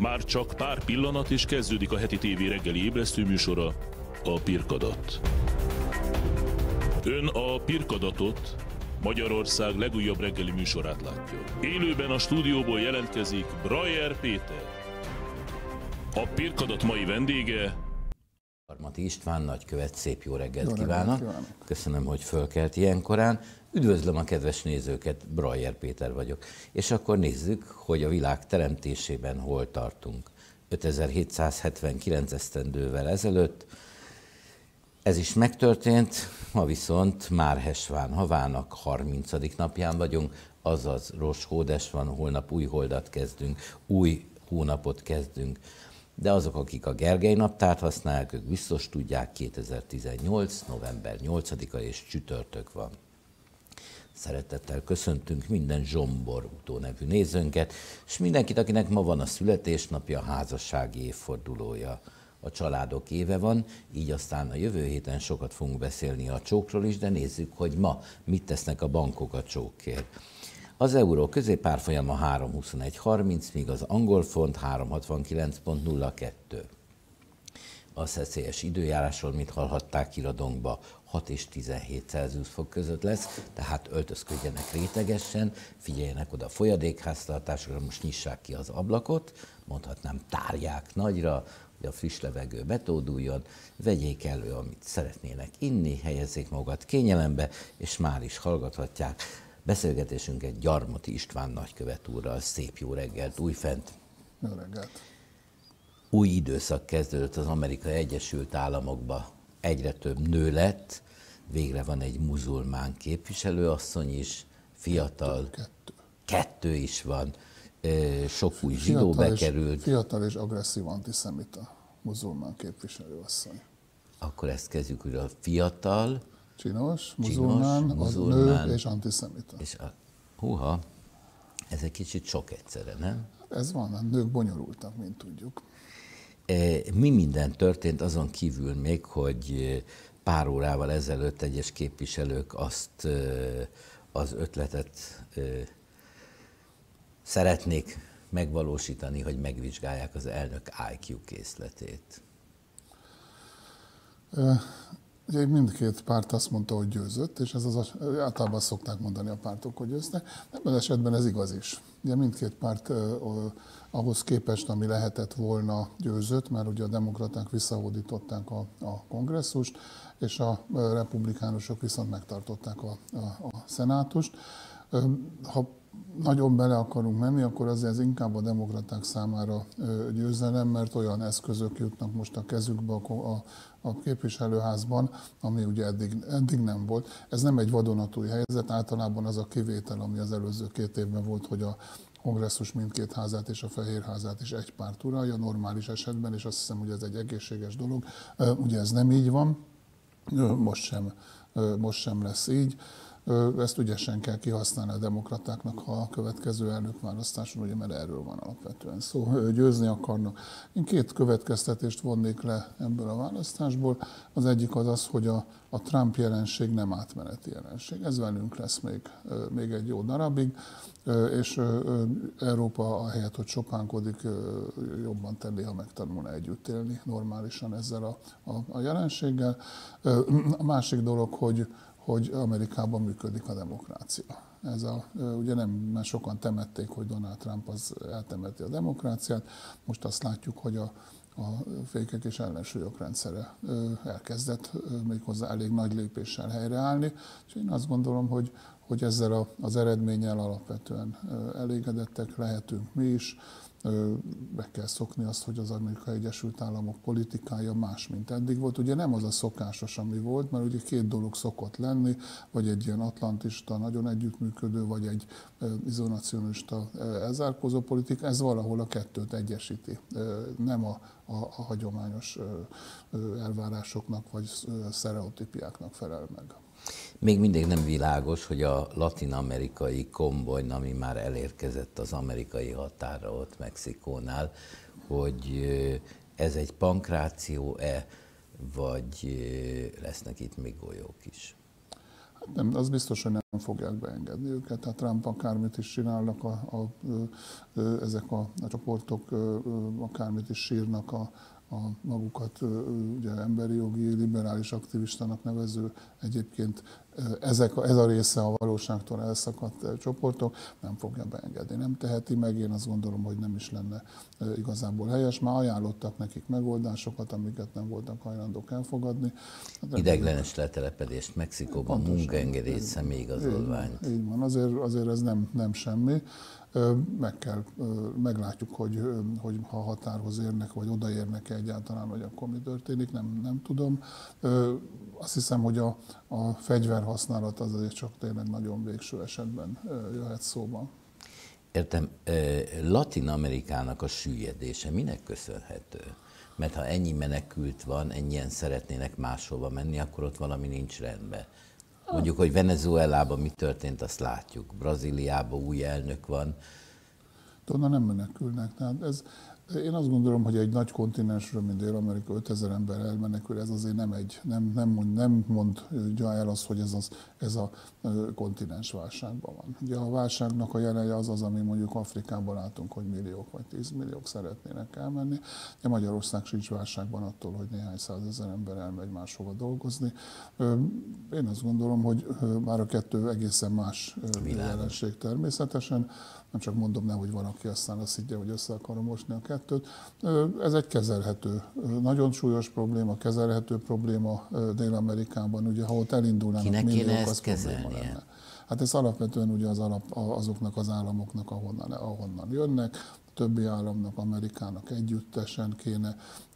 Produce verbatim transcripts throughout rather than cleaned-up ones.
Már csak pár pillanat és kezdődik a heti tévé reggeli ébresztő műsora, a Pirkadat. Ön a Pirkadatot, Magyarország legújabb reggeli műsorát látja. Élőben a stúdióból jelentkezik Brajer Péter. A Pirkadat mai vendége Gyarmati István nagykövet, szép jó reggelt Jó kívánok. reggelt kívánok! Köszönöm, hogy fölkelt ilyen korán. Üdvözlöm a kedves nézőket, Brajer Péter vagyok. És akkor nézzük, hogy a világ teremtésében hol tartunk. ötezer-hétszázhetvenkilenc esztendővel ezelőtt ez is megtörtént, ma viszont Márhesván havának harmincadik napján vagyunk, azaz Rosh Hódes van, holnap új holdat kezdünk, új hónapot kezdünk. De azok, akik a Gergely naptárt használják, ők biztos tudják, kétezer-tizennyolc. november nyolcadika és csütörtök van. Szeretettel köszöntünk minden Zsombor utó nevű nézőnket, és mindenkit, akinek ma van a születésnapja, a házassági évfordulója. A családok éve van, így aztán a jövő héten sokat fogunk beszélni a csókról is, de nézzük, hogy ma mit tesznek a bankok a csókért. Az euró középárfolyama három huszonegy harminc, míg az angol font három hatvankilenc pont nulla kettő. A szeszélyes időjárásról, mint hallhatták kiradónkba, hat és tizenhét Celsius fok között lesz, tehát öltözködjenek rétegesen, figyeljenek oda a folyadékháztartásra, most nyissák ki az ablakot, mondhatnám tárják nagyra, hogy a friss levegő betóduljon, vegyék elő, amit szeretnének inni, helyezzék magukat kényelembe, és már is hallgathatják beszélgetésünket Gyarmati István nagykövet úrral. Szép jó reggelt újfent! Jó reggelt! Új időszak kezdődött az Amerikai Egyesült Államokba. Egyre több nő lett, végre van egy muzulmán képviselőasszony is, fiatal, kettő. kettő is van, sok új zsidó Fiatal bekerült. És, fiatal és agresszív antiszemita muzulmán képviselőasszony. Akkor ezt kezdjük újra, fiatal, Csinos, muzulmán, Csinos, muzulmán nő és antiszemita. És a, húha, ez egy kicsit sok egyszerre, nem? Ez van, a nők bonyolultak, mint tudjuk. Mi minden történt azon kívül még, hogy pár órával ezelőtt egyes képviselők azt az ötletet szeretnék megvalósítani, hogy megvizsgálják az elnök I Q készletét. Ugye mindkét párt azt mondta, hogy győzött, és ez az, általában szokták mondani a pártok, hogy győztek. Ebben esetben ez igaz is. Ugye mindkét párt eh, ahhoz képest, ami lehetett volna, győzött, mert ugye a demokraták visszahódították a, a kongresszust, és a republikánusok viszont megtartották a, a, a szenátust. Ha nagyon bele akarunk menni, akkor azért ez inkább a demokraták számára győzelem, mert olyan eszközök jutnak most a kezükbe a, a, a képviselőházban, ami ugye eddig, eddig nem volt. Ez nem egy vadonatúj helyzet, általában az a kivétel, ami az előző két évben volt, hogy a kongresszus mindkét házát és a Fehérházát is egy párt uralja, normális esetben, és azt hiszem, hogy ez egy egészséges dolog. Ugye ez nem így van, most sem, most sem lesz így. Ezt ügyesen kell kihasználni a demokratáknak, ha a következő elnökválasztáson, ugye, mert erről van alapvetően szó, győzni akarnak. Én két következtetést vonnék le ebből a választásból. Az egyik az az, hogy a, a Trump jelenség nem átmeneti jelenség. Ez velünk lesz még, még egy jó darabig, és Európa ahelyett, hogy sopánkodik, jobban tenni, ha megtanulna együtt élni normálisan ezzel a, a, a jelenséggel. A másik dolog, hogy hogy Amerikában működik a demokrácia. Ez a, ugye nem, mert sokan temették, hogy Donald Trump az eltemeti a demokráciát. Most azt látjuk, hogy a, a fékek és ellensúlyok rendszere elkezdett méghozzá elég nagy lépéssel helyreállni. És én azt gondolom, hogy, hogy ezzel a, az eredménnyel alapvetően elégedettek lehetünk mi is. Meg kell szokni azt, hogy az Amerikai Egyesült Államok politikája más, mint eddig volt. Ugye nem az a szokásos, ami volt, mert ugye két dolog szokott lenni, vagy egy ilyen atlantista, nagyon együttműködő, vagy egy izolacionista, elzárkózó politika. Ez valahol a kettőt egyesíti. Nem a, a, a hagyományos elvárásoknak, vagy sztereotípiáknak felel meg. Még mindig nem világos, hogy a latin-amerikai komboj, ami már elérkezett az amerikai határra ott Mexikónál, hogy ez egy pankráció-e, vagy lesznek itt még golyók is? Nem, az biztos, hogy nem fogják beengedni őket. Tehát Trump akármit is csinálnak, a, a, a, ezek a, a csoportok akármit is sírnak a, a magukat ugye, emberi jogi, liberális aktivistának nevező, egyébként ezek, ez a része a valóságtól elszakadt csoportok nem fogja beengedni. Nem teheti meg, én azt gondolom, hogy nem is lenne igazából helyes. Már ajánlottak nekik megoldásokat, amiket nem voltak hajlandók elfogadni. Ideglenes letelepedést Mexikóban, munkaengedély, személyigazolvány. Így, így van, azért, azért ez nem, nem semmi. Meg kell, meglátjuk, hogy, hogy ha határhoz érnek, vagy odaérnek egyáltalán, vagy akkor mi történik, nem, nem tudom. Azt hiszem, hogy a, a fegyverhasználat az azért csak tényleg nagyon végső esetben jöhet szóba. Értem, Latin Amerikának a süllyedése minek köszönhető? Mert ha ennyi menekült van, ennyien szeretnének máshova menni, akkor ott valami nincs rendben. Mondjuk, hogy Venezuelában mi történt, azt látjuk. Brazíliában új elnök van. Onnan nem menekülnek. Tehát ez, én azt gondolom, hogy egy nagy kontinensről, mint Dél-Amerika, ötezer ember elmenekül, ez azért nem egy, nem, nem, mond, nem mondja el azt, hogy ez, az, ez a kontinens válságban van. Ugye a válságnak a jeleje az az, ami mondjuk Afrikában látunk, hogy milliók vagy tízmilliók szeretnének elmenni. De Magyarország sincs válságban attól, hogy néhány százezer ember elmegy máshova dolgozni. Én azt gondolom, hogy már a kettő egészen más jelenség természetesen. Nem csak mondom, nehogy van, aki aztán azt higgye, hogy össze akarom mosni a kettőt. Ez egy kezelhető, nagyon súlyos probléma, kezelhető probléma Dél-Amerikában. Ugye, ha ott elindulnának Kinek milliók, kéne ezt az probléma lenne. Hát ez alapvetően ugye az alap, azoknak az államoknak, ahonnan, ahonnan jönnek, a többi államnak, Amerikának együttesen kéne.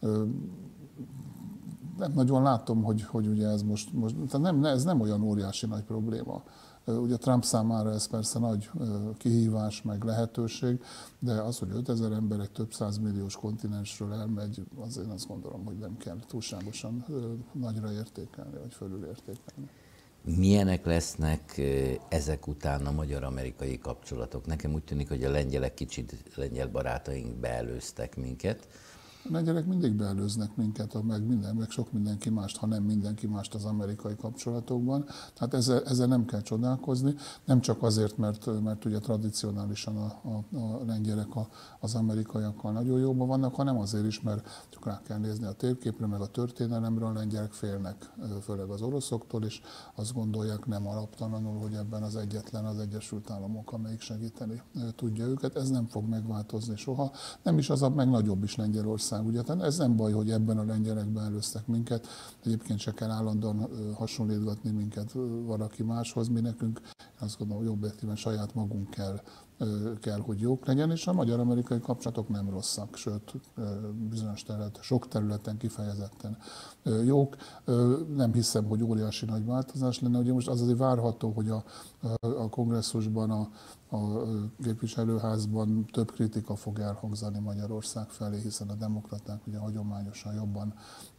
Nem nagyon látom, hogy, hogy ugye ez most, most tehát nem, ez nem olyan óriási nagy probléma. Ugye Trump számára ez persze nagy kihívás, meg lehetőség, de az, hogy ötezer ember egy több százmilliós kontinensről elmegy, az én azt gondolom, hogy nem kell túlságosan nagyra értékelni, vagy fölülértékelni. Milyenek lesznek ezek után a magyar-amerikai kapcsolatok? Nekem úgy tűnik, hogy a lengyelek kicsit, lengyel barátaink beelőztek minket. A lengyelek mindig beelőznek minket, meg, minden, meg sok mindenki mást, ha nem mindenki mást az amerikai kapcsolatokban. Tehát ezzel, ezzel nem kell csodálkozni, nem csak azért, mert, mert ugye tradicionálisan a, a, a lengyelek a, az amerikaiakkal nagyon jóban vannak, hanem azért is, mert csak rá kell nézni a térképre, meg a történelemre, a lengyelek félnek, főleg az oroszoktól, és azt gondolják nem alaptalanul, hogy ebben az egyetlen az Egyesült Államok, amelyik segíteni tudja őket. Ez nem fog megváltozni soha. Nem is az a meg nagyobb is Lengyelország. Ugye, ez nem baj, hogy ebben a lengyelekben előztek minket, egyébként se kell állandóan hasonlítgatni minket valaki máshoz, mi nekünk, én azt gondolom, hogy objektíven saját magunk kell, kell, hogy jók legyen, és a magyar-amerikai kapcsolatok nem rosszak, sőt, bizonyos terület, sok területen kifejezetten jók. Nem hiszem, hogy óriási nagy változás lenne, ugye most az azért várható, hogy a, a kongresszusban, a, a képviselőházban több kritika fog elhangzani Magyarország felé, hiszen a demokraták ugye hagyományosan jobban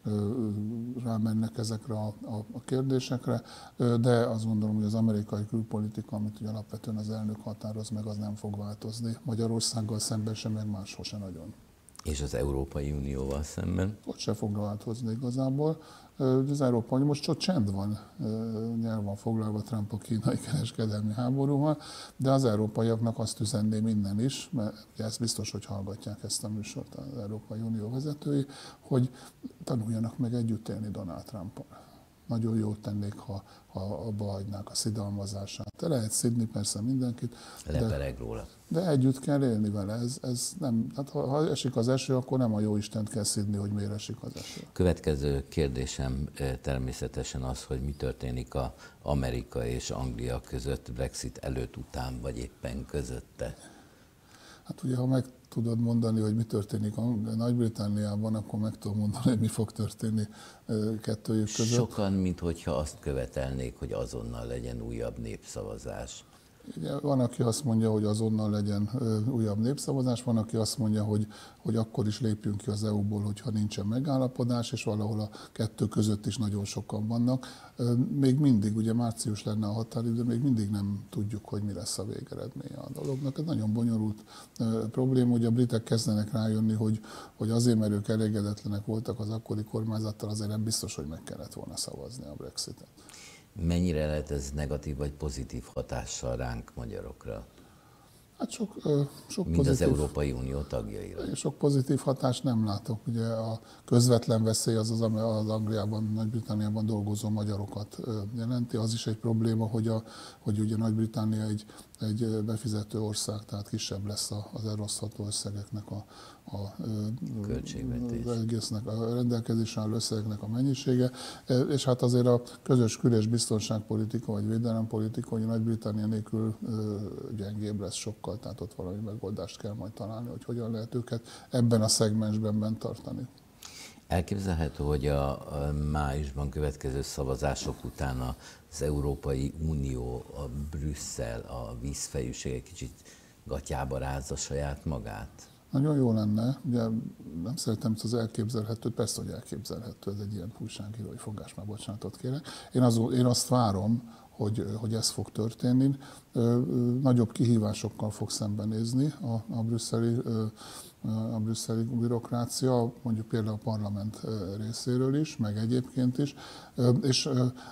rámennek ezekre a, a, a kérdésekre, de azt gondolom, hogy az amerikai külpolitika, amit ugye alapvetően az elnök határoz meg, az nem fog változni. Magyarországgal szemben sem, meg máshol sem nagyon. És az Európai Unióval szemben? Ott se fog változni igazából. Az Európai Unió most csak csend van, nyelv van foglalva Trump a kínai kereskedelmi háborúval, de az európaiaknak azt üzenném innen is, mert ezt biztos, hogy hallgatják ezt a műsort az Európai Unió vezetői, hogy tanuljanak meg együtt élni Donald Trumpon. Nagyon jót tennék, ha, ha abba hagynák a szidalmazását. Te lehet szidni persze mindenkit, de, róla. de együtt kell élni vele. Ez, ez nem, hát ha, ha esik az eső, akkor nem a jó Istent kell szidni, hogy miért esik az eső. Következő kérdésem természetesen az, hogy mi történik az Amerika és Anglia között, Brexit előtt, után, vagy éppen közötte. Hát ugye, ha meg tudod mondani, hogy mi történik Nagy-Britanniában, akkor meg tudom mondani, hogy mi fog történni kettőjük között. Sokan, minthogyha azt követelnék, hogy azonnal legyen újabb népszavazás. Ugye, van, aki azt mondja, hogy azonnal legyen újabb népszavazás, van, aki azt mondja, hogy, hogy akkor is lépjünk ki az é u-ból, hogyha nincsen megállapodás, és valahol a kettő között is nagyon sokan vannak. Még mindig, ugye március lenne a határidő, még mindig nem tudjuk, hogy mi lesz a végeredménye a dolognak. Ez nagyon bonyolult probléma, hogy a britek kezdenek rájönni, hogy, hogy azért, mert ők elégedetlenek voltak az akkori kormányzattal, azért nem biztos, hogy meg kellett volna szavazni a Brexitet. Mennyire lehet ez negatív vagy pozitív hatással ránk, magyarokra? Hát sok, sok Mind pozitív, az Európai Unió tagjaira. Sok pozitív hatást nem látok. Ugye a közvetlen veszély az az, ami az Angliában, Nagy-Britanniában dolgozó magyarokat jelenti. Az is egy probléma, hogy, a, hogy ugye Nagy-Britannia egy, egy befizető ország, tehát kisebb lesz az elosztható összegeknek a, a, Költségvetés. az egésznek, a rendelkezésre álló összegeknek a mennyisége. És hát azért a közös kül- és biztonságpolitika vagy védelempolitika, hogy Nagy-Britannia nélkül gyengébb lesz sokkal, tehát ott valami megoldást kell majd találni, hogy hogyan lehet őket ebben a szegmensben bent tartani. Elképzelhető, hogy a, a májusban következő szavazások után az Európai Unió, a Brüsszel, a vízfejűség egy kicsit gatyába rázza saját magát? Nagyon jó lenne, ugye nem szeretem ezt az elképzelhetőt, persze, hogy elképzelhető, ez egy ilyen újságírói fogás, már bocsánatot kérek. Én, az, én azt várom, hogy, hogy ez fog történni. Nagyobb kihívásokkal fog szembenézni a, a brüsszeli a brüsszeli bürokrácia, mondjuk például a parlament részéről is, meg egyébként is. És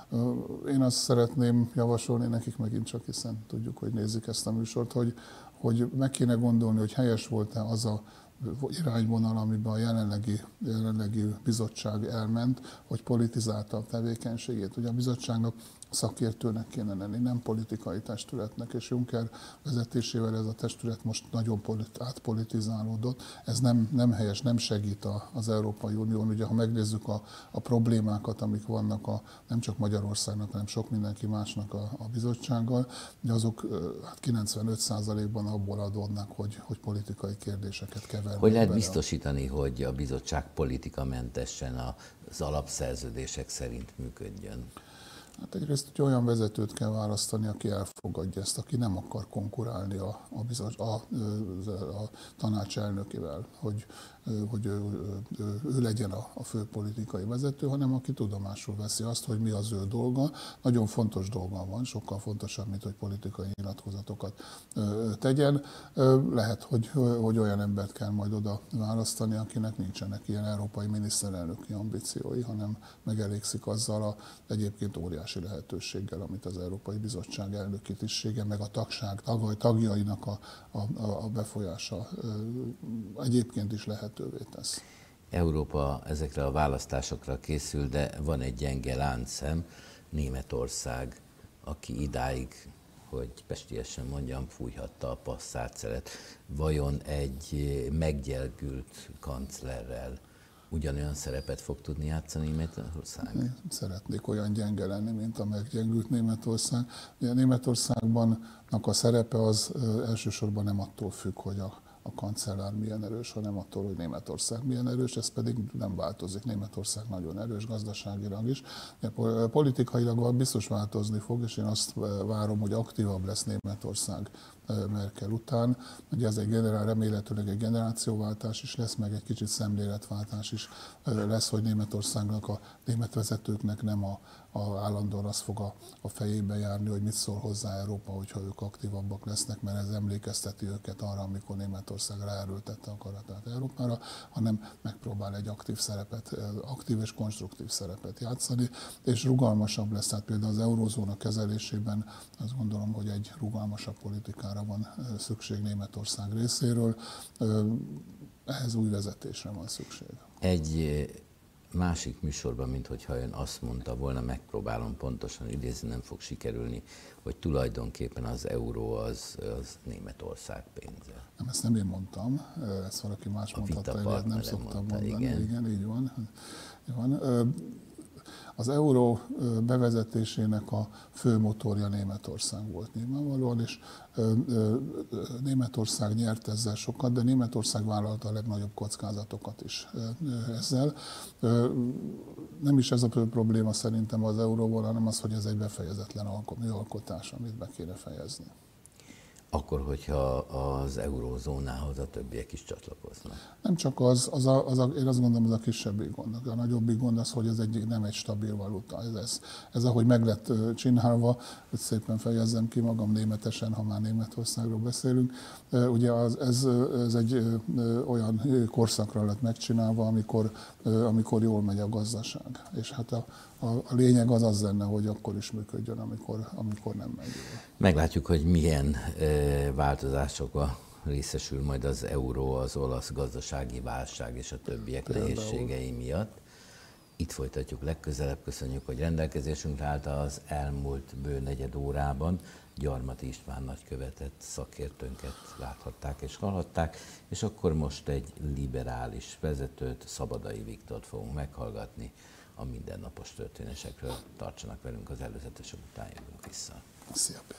én azt szeretném javasolni nekik megint csak, hiszen tudjuk, hogy nézik ezt a műsort, hogy, hogy meg kéne gondolni, hogy helyes volt-e az a irányvonal, amiben a jelenlegi, jelenlegi bizottság elment, hogy politizálta a tevékenységét. Ugye a bizottságnak szakértőnek kéne lenni, nem politikai testületnek, és Juncker vezetésével ez a testület most nagyon átpolitizálódott. Ez nem, nem helyes, nem segít az Európai Unión. Ugye, ha megnézzük a, a problémákat, amik vannak a, nem csak Magyarországnak, hanem sok mindenki másnak a, a bizottsággal, de azok hát kilencvenöt százalékban abból adódnak, hogy, hogy politikai kérdéseket kevernek. Hogy lehet bele. biztosítani, hogy a bizottság politikamentesen az alapszerződések szerint működjön? Hát egyrészt hogy olyan vezetőt kell választani, aki elfogadja ezt, aki nem akar konkurálni a, a, bizony, a, a tanács elnökével, hogy, hogy ő, ő, ő legyen a, a fő politikai vezető, hanem aki tudomásul veszi azt, hogy mi az ő dolga. Nagyon fontos dolga van, sokkal fontosabb, mint hogy politikai nyilatkozatokat tegyen. Lehet, hogy, hogy olyan embert kell majd oda választani, akinek nincsenek ilyen európai miniszterelnöki ambíciói, hanem megelégszik azzal a egyébként óriási lehetőséggel, amit az Európai Bizottság elnöki tisztsége, meg a tagság tagjainak a, a, a befolyása egyébként is lehetővé tesz. Európa ezekre a választásokra készül, de van egy gyenge láncszem, Németország, aki idáig, hogy pestiesen mondjam, fújhatta a passzárcelet. Vajon egy meggyengült kanclerrel ugyanolyan szerepet fog tudni játszani Németország? Én szeretnék olyan gyenge lenni, mint a meggyengült Németország. Ugye Németországban a szerepe az elsősorban nem attól függ, hogy a, a kancellár milyen erős, hanem attól, hogy Németország milyen erős, ez pedig nem változik. Németország nagyon erős gazdaságilag is. Politikailag biztos változni fog, és én azt várom, hogy aktívabb lesz Németország Merkel után. Ugye ez egy generál, remélhetőleg egy generációváltás is lesz, meg egy kicsit szemléletváltás is lesz, hogy Németországnak, a német vezetőknek nem a, a állandóan az fog a, a fejébe járni, hogy mit szól hozzá Európa, hogyha ők aktívabbak lesznek, mert ez emlékezteti őket arra, amikor Németország ráerőltette akaratát Európára, hanem megpróbál egy aktív szerepet, aktív és konstruktív szerepet játszani, és rugalmasabb lesz. Tehát például az eurózóna kezelésében azt gondolom, hogy egy rugalmasabb politikára van szükség Németország részéről. Ehhez új vezetésre van szükség. Egy másik műsorban, minthogyha ön azt mondta volna, megpróbálom pontosan idézni, nem fog sikerülni, hogy tulajdonképpen az euró az, az Németország pénze. Nem, ezt nem én mondtam, ezt valaki más a mondhatta, nem szoktam mondani. Igen. igen, így van. Így van. Az euró bevezetésének a fő motorja Németország volt nyilvánvalóan, és Németország nyert ezzel sokat, de Németország vállalta a legnagyobb kockázatokat is ezzel. Nem is ez a probléma szerintem az euróval, hanem az, hogy ez egy befejezetlen alkotás, amit be kéne fejezni. Akkor, hogyha az eurózónához a többiek is csatlakoznak. Nem csak az, az a, az a, én azt gondolom, az a kisebbik gond. A nagyobbik gond az, hogy ez egy, nem egy stabil valuta. Ez, ez, ez ahogy meg lett csinálva, hogy szépen fejezzem ki magam németesen, ha már Németországról beszélünk, ugye az, ez, ez egy olyan korszakra lett megcsinálva, amikor, amikor jól megy a gazdaság. És hát a, a, a lényeg az az lenne, hogy akkor is működjön, amikor, amikor nem megy jól. Meglátjuk, hogy milyen e, változásokba részesül majd az euró, az olasz gazdasági válság és a többiek Például. nehézségei miatt. Itt folytatjuk legközelebb. Köszönjük, hogy rendelkezésünkre állt az elmúlt bő negyed órában. Gyarmati István nagykövetet, szakértőnket láthatták és hallhatták, és akkor most egy liberális vezetőt, Szabadai Viktort fogunk meghallgatni a mindennapos történésekről. Tartsanak velünk, az előzetesek után jövünk vissza. Szia, Péter.